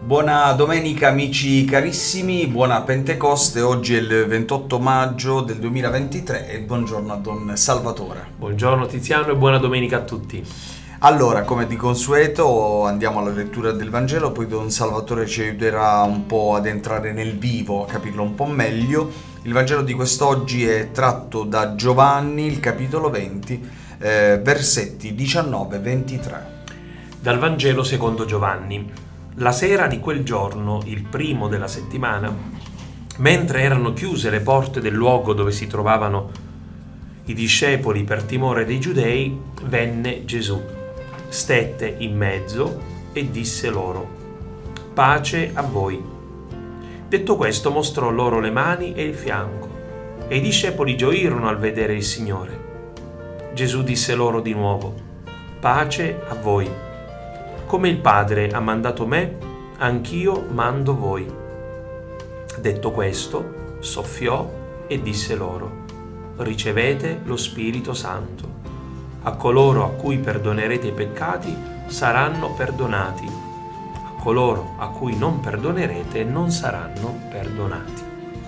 Buona domenica amici carissimi, buona Pentecoste, oggi è il 28 maggio del 2023 e buongiorno a Don Salvatore. Buongiorno Tiziano e buona domenica a tutti. Allora, come di consueto, andiamo alla lettura del Vangelo, poi Don Salvatore ci aiuterà un po' ad entrare nel vivo, a capirlo un po' meglio. Il Vangelo di quest'oggi è tratto da Giovanni, il capitolo 20, versetti 19-23. Dal Vangelo secondo Giovanni. La sera di quel giorno, il primo della settimana, mentre erano chiuse le porte del luogo dove si trovavano i discepoli per timore dei giudei, venne Gesù, stette in mezzo e disse loro: pace a voi. Detto questo, mostrò loro le mani e il fianco, e i discepoli gioirono al vedere il Signore. Gesù disse loro di nuovo: pace a voi. Come il Padre ha mandato me, anch'io mando voi. Detto questo, soffiò e disse loro: ricevete lo Spirito Santo. A coloro a cui perdonerete i peccati saranno perdonati. A coloro a cui non perdonerete non saranno perdonati.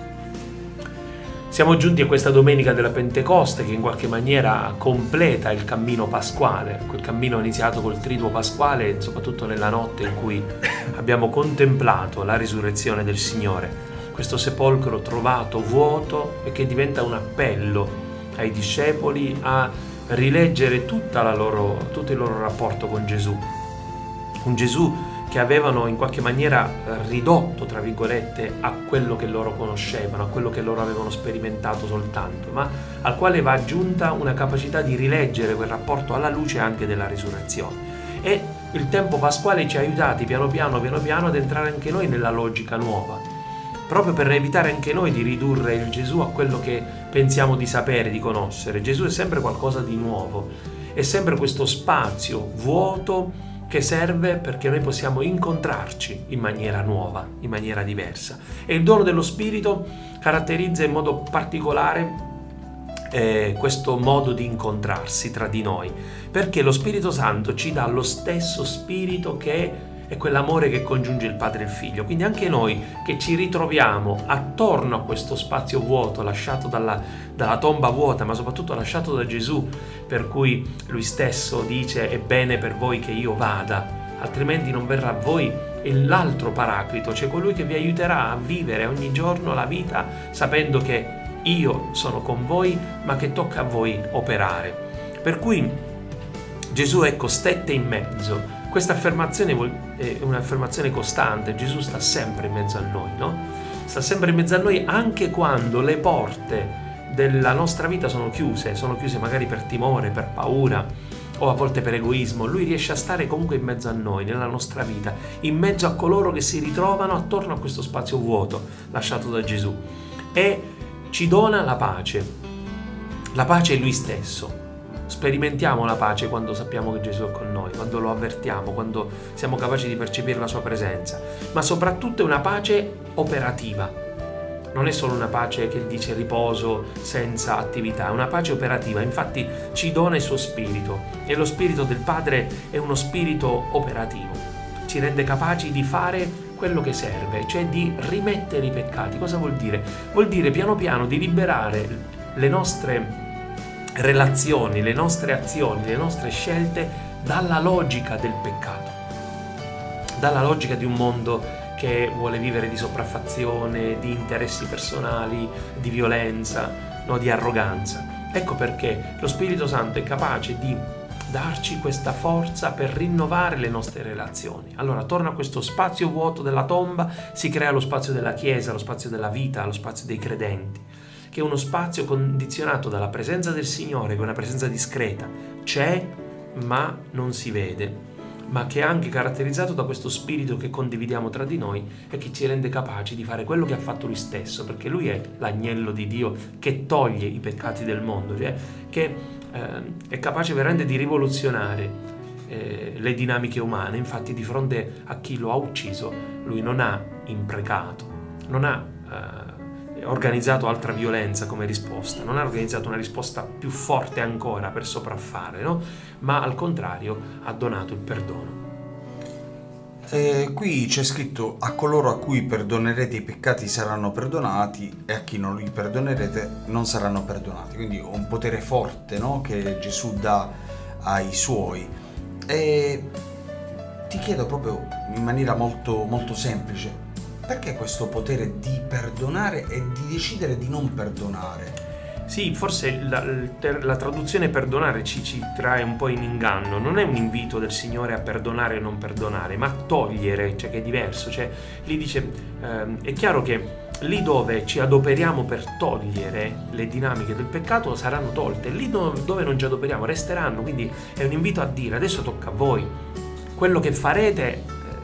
Siamo giunti a questa domenica della Pentecoste che in qualche maniera completa il cammino pasquale, quel cammino iniziato col triduo pasquale, soprattutto nella notte in cui abbiamo contemplato la risurrezione del Signore, questo sepolcro trovato vuoto e che diventa un appello ai discepoli a rileggere tutto il loro rapporto con Gesù. Un Gesù che avevano in qualche maniera ridotto, tra virgolette, a quello che loro conoscevano, a quello che loro avevano sperimentato soltanto, ma al quale va aggiunta una capacità di rileggere quel rapporto alla luce anche della risurrezione. E il tempo pasquale ci ha aiutati piano piano ad entrare anche noi nella logica nuova, proprio per evitare anche noi di ridurre il Gesù a quello che pensiamo di sapere, di conoscere. Gesù è sempre qualcosa di nuovo, è sempre questo spazio vuoto che serve perché noi possiamo incontrarci in maniera nuova, in maniera diversa. E il dono dello Spirito caratterizza in modo particolare questo modo di incontrarsi tra di noi, perché lo Spirito Santo ci dà lo stesso Spirito che è quell'amore che congiunge il Padre e il Figlio. Quindi anche noi che ci ritroviamo attorno a questo spazio vuoto lasciato dalla tomba vuota, ma soprattutto lasciato da Gesù, per cui lui stesso dice: è bene per voi che io vada, altrimenti non verrà a voi l'altro Paraclito, cioè colui che vi aiuterà a vivere ogni giorno la vita sapendo che io sono con voi, ma che tocca a voi operare. Per cui Gesù, ecco, stette in mezzo. Questa affermazione è un'affermazione costante. Gesù sta sempre in mezzo a noi, no? Sta sempre in mezzo a noi anche quando le porte della nostra vita sono chiuse magari per timore, per paura o a volte per egoismo. Lui riesce a stare comunque in mezzo a noi, nella nostra vita, in mezzo a coloro che si ritrovano attorno a questo spazio vuoto lasciato da Gesù, e ci dona la pace. La pace è lui stesso. Sperimentiamo la pace quando sappiamo che Gesù è con noi, quando lo avvertiamo, quando siamo capaci di percepire la sua presenza, ma soprattutto è una pace operativa. Non è solo una pace che dice riposo senza attività, è una pace operativa. Infatti ci dona il suo spirito, e lo spirito del Padre è uno spirito operativo. Ci rende capaci di fare quello che serve, cioè di rimettere i peccati. Cosa vuol dire? Vuol dire piano piano di liberare le nostre relazioni, le nostre azioni, le nostre scelte dalla logica del peccato, dalla logica di un mondo che vuole vivere di sopraffazione, di interessi personali, di violenza, no, di arroganza. Ecco perché lo Spirito Santo è capace di darci questa forza per rinnovare le nostre relazioni. Allora, attorno a questo spazio vuoto della tomba si crea lo spazio della Chiesa, lo spazio della vita, lo spazio dei credenti, che è uno spazio condizionato dalla presenza del Signore, che è una presenza discreta, c'è ma non si vede, ma che è anche caratterizzato da questo spirito che condividiamo tra di noi e che ci rende capaci di fare quello che ha fatto lui stesso, perché lui è l'agnello di Dio che toglie i peccati del mondo, cioè che è capace veramente di rivoluzionare le dinamiche umane. Infatti di fronte a chi lo ha ucciso lui non ha imprecato, non ha organizzato altra violenza come risposta, non ha organizzato una risposta più forte ancora per sopraffare, no? Ma al contrario ha donato il perdono. Qui c'è scritto: a coloro a cui perdonerete i peccati saranno perdonati, e a chi non li perdonerete non saranno perdonati. Quindi un potere forte, no? Che Gesù dà ai suoi. E ti chiedo proprio in maniera molto, molto semplice: perché questo potere di perdonare e di decidere di non perdonare? Sì, forse la traduzione perdonare ci trae un po' in inganno. Non è un invito del Signore a perdonare o non perdonare, ma a togliere, cioè che è diverso. Cioè, lì dice, è chiaro che lì dove ci adoperiamo per togliere le dinamiche del peccato saranno tolte, lì dove non ci adoperiamo resteranno. Quindi è un invito a dire: adesso tocca a voi. Quello che farete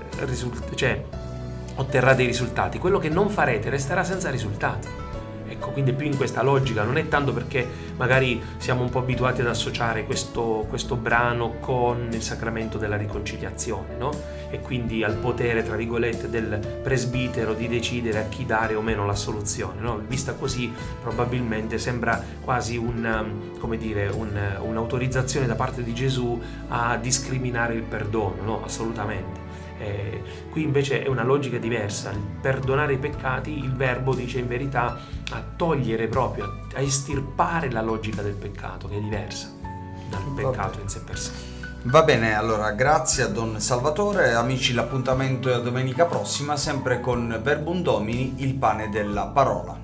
otterrà dei risultati, quello che non farete resterà senza risultati. Ecco, quindi è più in questa logica, non è tanto perché magari siamo un po' abituati ad associare questo brano con il sacramento della riconciliazione, no? E quindi al potere, tra virgolette, del presbitero di decidere a chi dare o meno l'assoluzione, no? Vista così probabilmente sembra quasi un'autorizzazione da parte di Gesù a discriminare il perdono, no? Assolutamente. Qui invece è una logica diversa. Il perdonare i peccati, il verbo dice in verità a togliere proprio, a estirpare la logica del peccato, che è diversa dal peccato in sé per sé. Va bene, allora grazie a Don Salvatore. Amici, l'appuntamento è a domenica prossima, sempre con Verbum Domini, il pane della parola.